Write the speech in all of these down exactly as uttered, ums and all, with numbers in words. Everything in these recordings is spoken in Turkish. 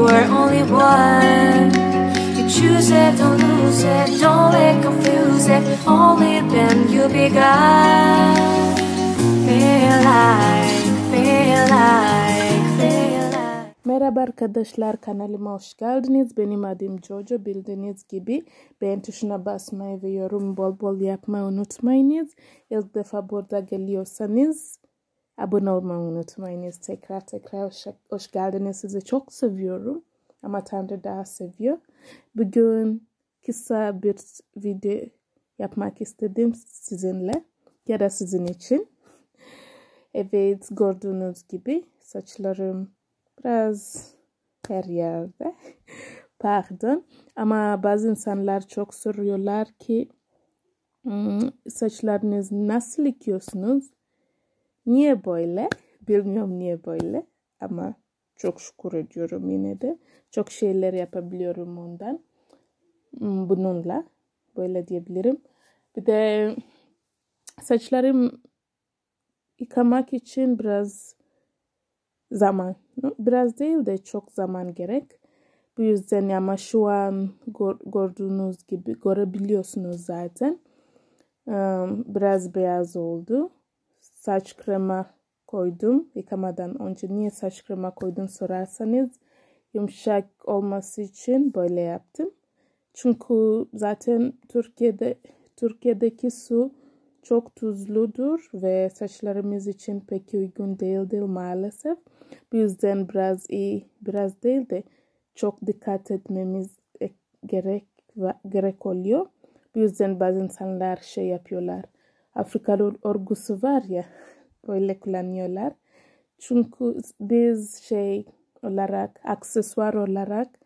are only one. You choose it, don't lose it, don't let confuse it. Only then you begun. Feel like, feel like, feel like. Merhaba arkadaşlar, kanalıma hoş geldiniz. Benim adım Jojo. Bildiğiniz gibi beğen tuşuna basmayı ve yorum bol bol yapmayı unutmayınız. İlk defa burada geliyorsanız abone olmayı unutmayınız. Tekrar tekrar hoş, hoş geldiniz. Sizi çok seviyorum. Ama Tanrı daha seviyor. Bugün kısa bir video yapmak istedim sizinle. Ya da sizin için. Evet, gördüğünüz gibi saçlarım biraz her yerde. Pardon. Ama bazı insanlar çok soruyorlar ki saçlarınızı nasıl yıkıyorsunuz? Niye böyle? Bilmiyorum niye böyle. Ama çok şükür ediyorum yine de. Çok şeyler yapabiliyorum ondan. Bununla. Böyle diyebilirim. Bir de saçlarım yıkamak için biraz zaman. Biraz değil de çok zaman gerek. Bu yüzden ama şu an gördüğünüz gibi görebiliyorsunuz zaten. Biraz beyaz oldu. Saç krema koydum yıkamadan önce. Niye saç krema koydum sorarsanız yumuşak olması için böyle yaptım. Çünkü zaten Türkiye'de Türkiye'deki su çok tuzludur ve saçlarımız için pek uygun değildir maalesef. Bu yüzden biraz iyi, biraz değil de çok dikkat etmemiz gerek gerek oluyor. Bu yüzden bazı insanlar şey yapıyorlar. Afrikalı örgüsü var ya, böyle kullanıyorlar. Çünkü biz şey olarak, aksesuar olarak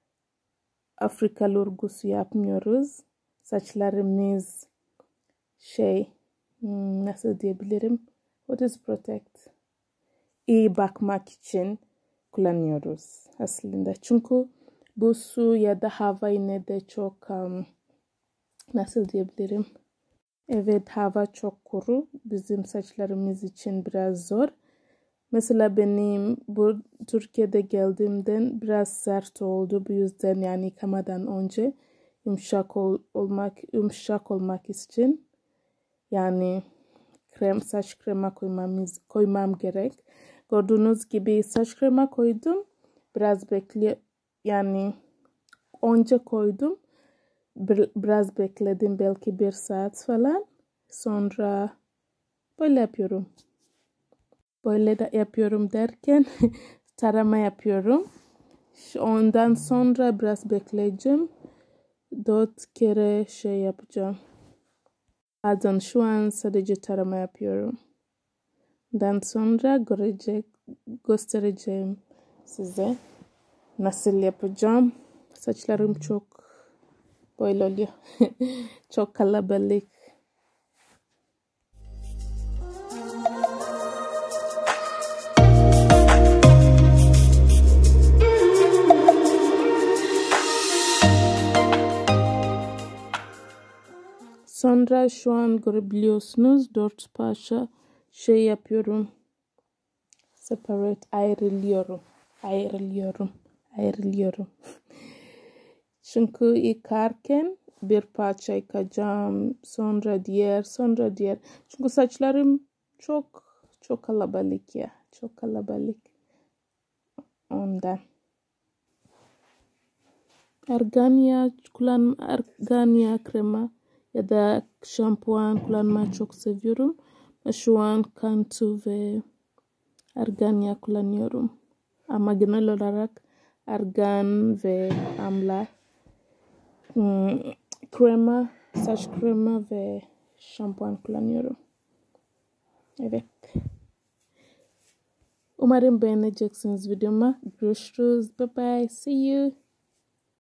Afrikalı örgüsü yapmıyoruz. Saçlarımız şey, nasıl diyebilirim? What is protect? İyi bakmak için kullanıyoruz aslında. Çünkü bu su ya da hava yine de çok um, nasıl diyebilirim? Evet, hava çok kuru. Bizim saçlarımız için biraz zor. Mesela benim bu Türkiye'de geldiğimden biraz sert oldu. Bu yüzden yani yıkamadan önce yumuşak ol, olmak yumuşak olmak için yani krem saç krema koymamız koymam gerek. Gördüğünüz gibi saç krema koydum. Biraz bekle yani önce koydum. Bir, biraz bekledim belki bir saat falan. Sonra böyle yapıyorum. Böyle de yapıyorum derken tarama yapıyorum. Ondan sonra biraz bekleyeceğim. Dört kere şey yapacağım. Pardon, şu an sadece tarama yapıyorum. Ondan sonra görecek, göstereceğim size nasıl yapacağım. Saçlarım çok böyle oluyor. Çok kalabalık. Sonra şu an görebiliyorsunuz dört parça şey yapıyorum. Separate ayrılıyorum. Ayrılıyorum. Ayrılıyorum. Çünkü yıkarken bir parça yıkayacağım. Sonra diğer, sonra diğer. Çünkü saçlarım çok çok kalabalık ya. Çok kalabalık. Ondan. Arganya kullanma, arganya krema ya da şampuan kullanmayı çok seviyorum. Şu an Cantu ve arganya kullanıyorum. Ama genel olarak argan ve amla hmm, krema, saç krema ve şampuan kullanıyorum. Evet. Umarım beğeneceksiniz videoma. Görüşürüz. Bye bye. See you.